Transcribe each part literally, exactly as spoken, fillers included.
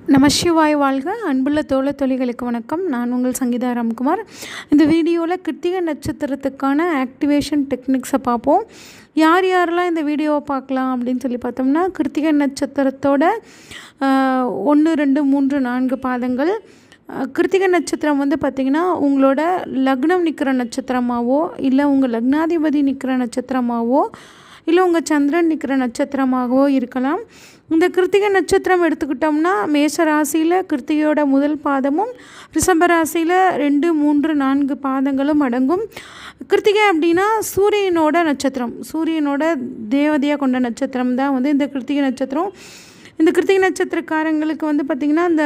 நமசிவாய் வாழ்க. அன்புள்ள தோழ தொழில்களுக்கு வணக்கம். நான் உங்கள் சங்கீதா ராம்குமார். இந்த வீடியோவில் கிருத்திகை நட்சத்திரத்துக்கான ஆக்டிவேஷன் டெக்னிக்ஸை பார்ப்போம். யார் யாரெல்லாம் இந்த வீடியோவை பார்க்கலாம் அப்படின்னு சொல்லி பார்த்தோம்னா, கிருத்திகை நட்சத்திரத்தோட ஒன்று ரெண்டு மூன்று நான்கு பாதங்கள். கிருத்திகை நட்சத்திரம் வந்து பார்த்திங்கன்னா உங்களோட லக்னம் நிற்கிற நட்சத்திரமாகவோ, இல்லை உங்கள் லக்னாதிபதி நிற்கிற நட்சத்திரமாகவோ, இல்லை உங்கள் சந்திரன் நிற்கிற நட்சத்திரமாகவோ இருக்கலாம். இந்த கிருத்திகை நட்சத்திரம் எடுத்துக்கிட்டோம்னா, மேஷ ராசியில் கிருத்திகையோட முதல் பாதமும், ரிஷப ராசியில் ரெண்டு மூன்று நான்கு பாதங்களும் அடங்கும். கிருத்திகை அப்படின்னா சூரியனோட நட்சத்திரம், சூரியனோட தேவதையாக கொண்ட நட்சத்திரம் தான் வந்து இந்த கிருத்திகை நட்சத்திரம். இந்த கிருத்திகை நட்சத்திரக்காரங்களுக்கு வந்து பார்த்திங்கன்னா, இந்த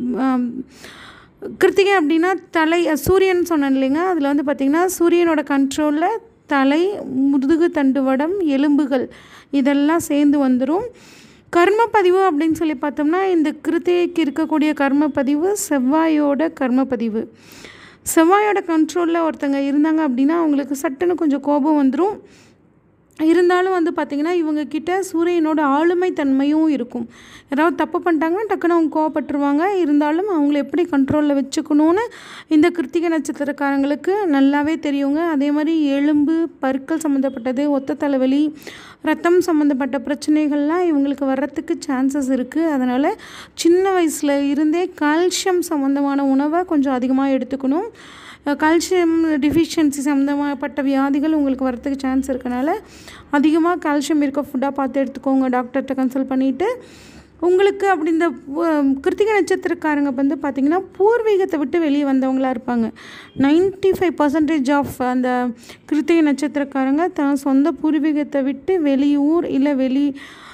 கிருத்திகை அப்படின்னா தலை சூரியன் சொன்னேன் இல்லைங்க, அதில் வந்து பார்த்திங்கன்னா சூரியனோட கண்ட்ரோலில் தலை, முதுகு தண்டுவடம், எலும்புகள் இதெல்லாம் சேர்ந்து வந்துடும். கர்மப்பதிவு அப்படின்னு சொல்லி பார்த்தோம்னா, இந்த கிருத்திகைக்கு இருக்கக்கூடிய கர்மப்பதிவு செவ்வாயோட கர்மப்பதிவு. செவ்வாயோட கண்ட்ரோலில் ஒருத்தங்க இருந்தாங்க அப்படின்னா அவங்களுக்கு சட்டுன்னு கொஞ்சம் கோபம் வந்துடும். இருந்தாலும் வந்து பார்த்திங்கன்னா இவங்கக்கிட்ட சூரியனோட ஆளுமை தன்மையும் இருக்கும். ஏதாவது தப்பு பண்ணிட்டாங்கன்னா டக்குன்னு அவங்க கோவப்பட்டுருவாங்க. இருந்தாலும் அவங்கள எப்படி கண்ட்ரோலில் வச்சுக்கணுன்னு இந்த கிருத்திகை நட்சத்திரக்காரங்களுக்கு நல்லாவே தெரியுங்க. அதே மாதிரி எலும்பு, பற்கள் சம்மந்தப்பட்டது, ஒத்த தலைவலி, ரத்தம் சம்மந்தப்பட்ட பிரச்சனைகள்லாம் இவங்களுக்கு வர்றதுக்கு சான்சஸ் இருக்குது. அதனால் சின்ன வயசில் இருந்தே கால்சியம் சம்மந்தமான உணவை கொஞ்சம் அதிகமாக எடுத்துக்கணும். கால்சியம் டிஃபிஷியன்சி சம்மந்தமாகப்பட்ட வியாதிகள் உங்களுக்கு வரத்துக்கு சான்ஸ் இருக்கனால அதிகமாக கால்சியம் இருக்க ஃபுட்டாக பார்த்து எடுத்துக்கோங்க. டாக்டர்கிட்ட கன்சல்ட் பண்ணிவிட்டு உங்களுக்கு அப்படி இந்த கிருத்திகை நட்சத்திரக்காரங்க வந்து பார்த்திங்கன்னா பூர்வீகத்தை விட்டு வெளியே வந்தவங்களாக இருப்பாங்க. நைன்ட்டி ஃபைவ் பர்சன்டேஜ் ஆஃப் அந்த கிருத்திகை நட்சத்திரக்காரங்க தான் சொந்த பூர்வீகத்தை விட்டு வெளியூர் இல்லை வெளி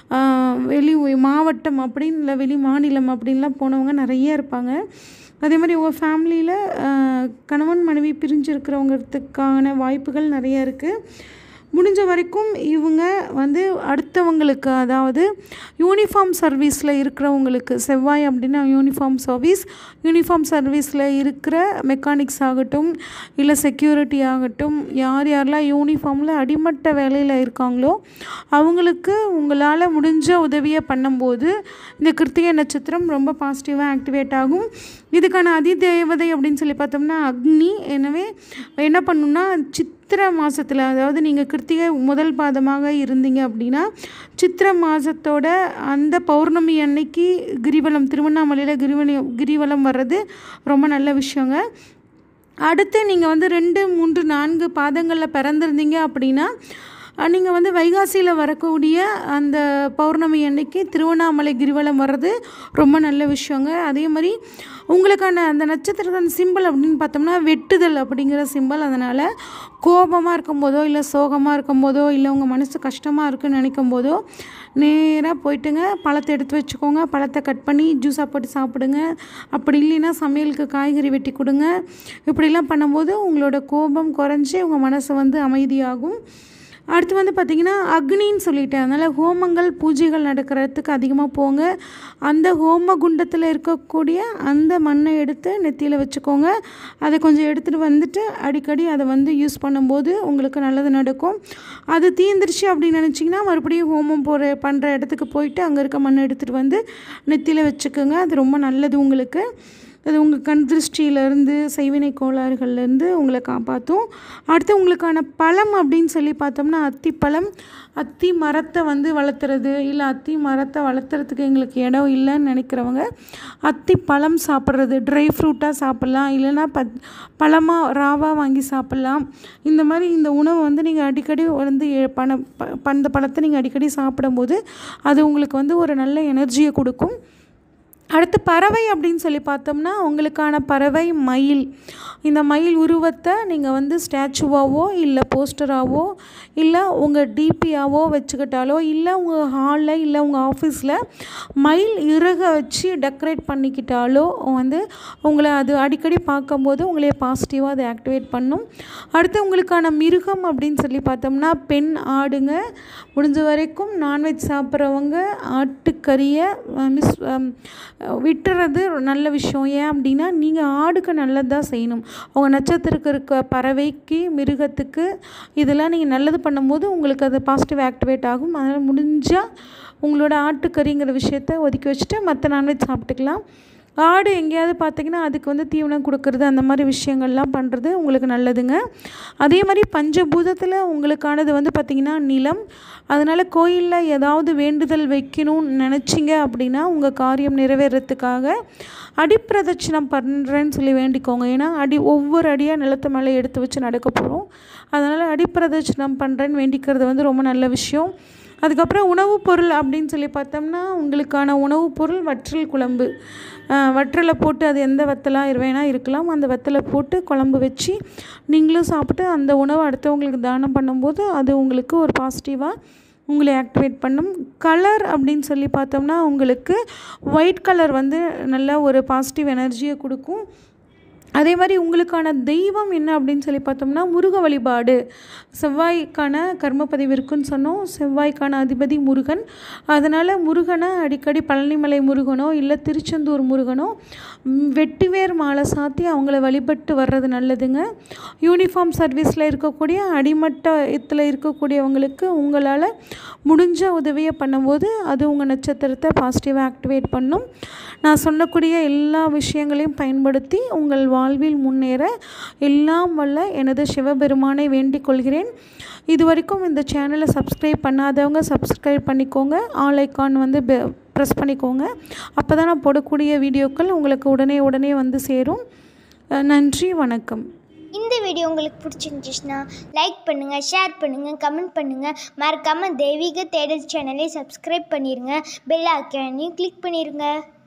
வெளி மாவட்டம் அப்படின்னு இல்லை வெளி மாநிலம் அப்படின்லாம் போனவங்க நிறைய இருப்பாங்க. அதே மாதிரி உங்கள் ஃபேமிலியில் கணவன் மனைவி பிரிஞ்சிருக்கிறவங்கிறதுக்கான வாய்ப்புகள் நிறைய இருக்குது. முடிஞ்ச வரைக்கும் இவங்க வந்து அடுத்தவங்களுக்கு, அதாவது யூனிஃபார்ம் சர்வீஸில் இருக்கிறவங்களுக்கு, செவ்வாய் அப்படின்னா யூனிஃபார்ம் சர்வீஸ், யூனிஃபார்ம் சர்வீஸில் இருக்கிற மெக்கானிக்ஸ் ஆகட்டும், இல்லை செக்யூரிட்டி ஆகட்டும், யார் யாரெல்லாம் யூனிஃபார்மில் அடிமட்ட வேலையில் இருக்காங்களோ அவங்களுக்கு உங்களால் முடிஞ்ச உதவியை பண்ணும்போது இந்த கிருத்திகை நட்சத்திரம் ரொம்ப பாசிட்டிவாக ஆக்டிவேட் ஆகும். இதுக்கான அதிதேவதை அப்படின்னு சொல்லி பார்த்தோம்னா அக்னி. எனவே என்ன பண்ணணும்னா, சித்திரை மாதத்தில், அதாவது நீங்கள் கிருத்திகை முதல் பாதமாக இருந்தீங்க அப்படின்னா சித்திரை மாதத்தோட அந்த பௌர்ணமி அன்னைக்கு கிரிவலம், திருவண்ணாமலையில் கிரிவலம் கிரிவலம் வர்றது ரொம்ப நல்ல விஷயங்க. அடுத்து நீங்கள் வந்து ரெண்டு மூன்று நான்கு பாதங்களில் பிறந்திருந்தீங்க அப்படின்னா நீங்கள் வந்து வைகாசியில் வரக்கூடிய அந்த பௌர்ணமி அன்னைக்கு திருவண்ணாமலை கிரிவலம் வர்றது ரொம்ப நல்ல விஷயங்க. அதே மாதிரி உங்களுக்கான அந்த நட்சத்திரத்தின் சிம்பிள் அப்படின்னு பார்த்தோம்னா வெட்டுதல் அப்படிங்கிற சிம்பிள். அதனால் கோபமாக இருக்கும்போதோ, இல்லை சோகமாக இருக்கும்போதோ, இல்லை உங்கள் மனசு கஷ்டமாக இருக்குன்னு நினைக்கும் போதோ நேராக போயிட்டுங்க பழத்தை எடுத்து வச்சுக்கோங்க. பழத்தை கட் பண்ணி ஜூஸாக போட்டு சாப்பிடுங்க. அப்படி இல்லைன்னா சமையலுக்கு காய்கறி வெட்டி கொடுங்க. இப்படிலாம் பண்ணும்போது உங்களோட கோபம் குறைஞ்சி உங்கள் மனசு வந்து அமைதியாகும். அடுத்து வந்து பார்த்திங்கன்னா அக்னின்னு சொல்லிட்டேன். அதனால் ஹோமங்கள், பூஜைகள் நடக்கிறதுக்கு அதிகமாக போங்க. அந்த ஹோம குண்டத்தில் இருக்கக்கூடிய அந்த மண்ணை எடுத்து நெத்தியில் வச்சுக்கோங்க. அதை கொஞ்சம் எடுத்துகிட்டு வந்துட்டு அடிக்கடி அதை வந்து யூஸ் பண்ணும்போது உங்களுக்கு நல்லது நடக்கும். அது தீந்துருச்சு அப்படின்னு நினச்சிங்கன்னா மறுபடியும் ஹோமம் போகிற பண்ணுற இடத்துக்கு போயிட்டு அங்கே இருக்க மண்ணை எடுத்துகிட்டு வந்து நெத்தியில் வச்சுக்கோங்க. அது ரொம்ப நல்லது உங்களுக்கு. அது உங்கள் கண் திருஷ்டியிலேருந்து, செய்வினை கோளாறுகள்லேருந்து உங்களை காப்பாற்றும். அடுத்து உங்களுக்கான பழம் அப்படின்னு சொல்லி பார்த்தோம்னா அத்திப்பழம். அத்தி மரத்தை வந்து வளர்த்துறது, இல்லை அத்தி மரத்தை வளர்த்துறதுக்கு எங்களுக்கு இடம் இல்லைன்னு நினைக்கிறவங்க அத்தி பழம் சாப்பிட்றது, ட்ரை ஃப்ரூட்டாக சாப்பிட்லாம், இல்லைன்னா பத் பழமாக ராவாக வாங்கி சாப்பிட்லாம். இந்த மாதிரி இந்த உணவு வந்து நீங்கள் அடிக்கடி வந்து பண ப இந்த பழத்தை நீங்கள் அடிக்கடி சாப்பிடும்போது அது உங்களுக்கு வந்து ஒரு நல்ல எனர்ஜியை கொடுக்கும். அடுத்து பறவை அப்படின்னு சொல்லி பார்த்தோம்னா உங்களுக்கான பறவை மயில். இந்த மயில் உருவத்தை நீங்கள் வந்து ஸ்டாச்சுவாவோ, இல்லை போஸ்டராகவோ, இல்லை உங்கள் டிபியாவோ வச்சுக்கிட்டாலோ, இல்லை உங்கள் ஹாலில், இல்லை உங்கள் ஆஃபீஸில் மயில் இறகை வச்சு டெக்கரேட் பண்ணிக்கிட்டாலோ வந்து உங்களை அது அடிக்கடி பார்க்கும்போது உங்களே பாசிட்டிவாக அதை ஆக்டிவேட் பண்ணும். அடுத்து உங்களுக்கான மிருகம் அப்படின்னு சொல்லி பார்த்தோம்னா பெண் ஆடுங்க. முடிஞ்ச வரைக்கும் நான்வெஜ் சாப்பிட்றவங்க ஆட்டுக்கறியை மிஸ் விட்டுறது நல்ல விஷயம். ஏன் அப்படின்னா நீங்கள் ஆடுக்கு நல்லது தான் செய்யணும். உங்கள் நட்சத்திரத்துக்கு இருக்க பறவைக்கு, மிருகத்துக்கு இதெல்லாம் நீங்கள் நல்லது பண்ணும்போது உங்களுக்கு அது பாசிட்டிவ் ஆக்டிவேட் ஆகும். அதனால் முடிஞ்சால் உங்களோட ஆட்டுக்கறிங்கிற விஷயத்த ஒதுக்கி வச்சுட்டு மற்ற நான்வெஜ் சாப்பிட்டுக்கலாம். ஆடு எங்கேயாவது பார்த்திங்கன்னா அதுக்கு வந்து தீவனம் கொடுக்கறது அந்த மாதிரி விஷயங்கள்லாம் பண்ணுறது உங்களுக்கு நல்லதுங்க. அதே மாதிரி பஞ்சபூதத்தில் உங்களுக்கானது வந்து பார்த்திங்கன்னா நிலம். அதனால் கோயிலில் ஏதாவது வேண்டுதல் வைக்கணும்னு நினச்சிங்க அப்படின்னா உங்கள் காரியம் நிறைவேறத்துக்காக அடிப்பிரதட்சணம் பண்ணுறேன்னு சொல்லி வேண்டிக்கோங்க. ஏன்னா அடி ஒவ்வொரு அடியாக நிலத்து மேலே எடுத்து வச்சு நடக்க போகிறோம். அதனால் அடிப்பிரதட்சணம் பண்ணுறேன்னு வேண்டிக்கிறது வந்து ரொம்ப நல்ல விஷயம். அதுக்கப்புறம் உணவுப் பொருள் அப்படின்னு சொல்லி பார்த்தோம்னா உங்களுக்கான உணவுப் பொருள் வற்றல் குழம்பு. வற்றலை போட்டு அது எந்த வற்றலாக வேணா இருக்கலாம். அந்த வற்றலை போட்டு குழம்பு வச்சு நீங்களும் சாப்பிட்டு அந்த உணவை அடுத்தவங்களுக்கு தானம் பண்ணும்போது அது உங்களுக்கு ஒரு பாசிட்டிவாக உங்களை ஆக்டிவேட் பண்ணும். கலர் அப்படின்னு சொல்லி பார்த்தோம்னா உங்களுக்கு ஒயிட் கலர் வந்து நல்ல ஒரு பாசிட்டிவ் எனர்ஜியை கொடுக்கும். அதே மாதிரி உங்களுக்கான தெய்வம் என்ன அப்படின்னு சொல்லி பார்த்தோம்னா முருக வழிபாடு. செவ்வாய்க்கான கர்மப்பதிவு இருக்குன்னு சொன்னோம். செவ்வாய்க்கான அதிபதி முருகன். அதனால் முருகனை அடிக்கடி பழனிமலை முருகனோ இல்லை திருச்செந்தூர் முருகனோ வெட்டிவேர் மாலை சாத்தி அவங்கள வழிபட்டு வர்றது நல்லதுங்க. யூனிஃபார்ம் சர்வீஸில் இருக்கக்கூடிய அடிமட்டத்தில் இருக்கக்கூடியவங்களுக்கு உங்களால் முடிஞ்ச உதவியை பண்ணும்போது அது உங்கள் நட்சத்திரத்தை பாசிட்டிவாக ஆக்டிவேட் பண்ணும். நான் சொல்லக்கூடிய எல்லா விஷயங்களையும் பயன்படுத்தி உங்கள் வாழ்வில் முன்னேற எல்லாம் வல்ல எனது சிவபெருமானை வேண்டிக் கொள்கிறேன். இது வரைக்கும் இந்த சேனலை சப்ஸ்கிரைப் பண்ணாதவங்க சப்ஸ்கிரைப் பண்ணிக்கோங்க. ஆல் ஐக்கான் வந்து ப்ரெஸ் பண்ணிக்கோங்க. அப்போ தான் நான் போடக்கூடிய வீடியோக்கள் உங்களுக்கு உடனே உடனே வந்து சேரும். நன்றி, வணக்கம். இந்த வீடியோ உங்களுக்கு பிடிச்சிருந்துச்சுன்னா லைக் பண்ணுங்கள், ஷேர் பண்ணுங்கள், கமெண்ட் பண்ணுங்கள். மறக்காமல் தெய்வீக தேடல் சேனலை சப்ஸ்கிரைப் பண்ணிடுங்க. பெல் ஐக்கானையும் கிளிக் பண்ணிடுங்க.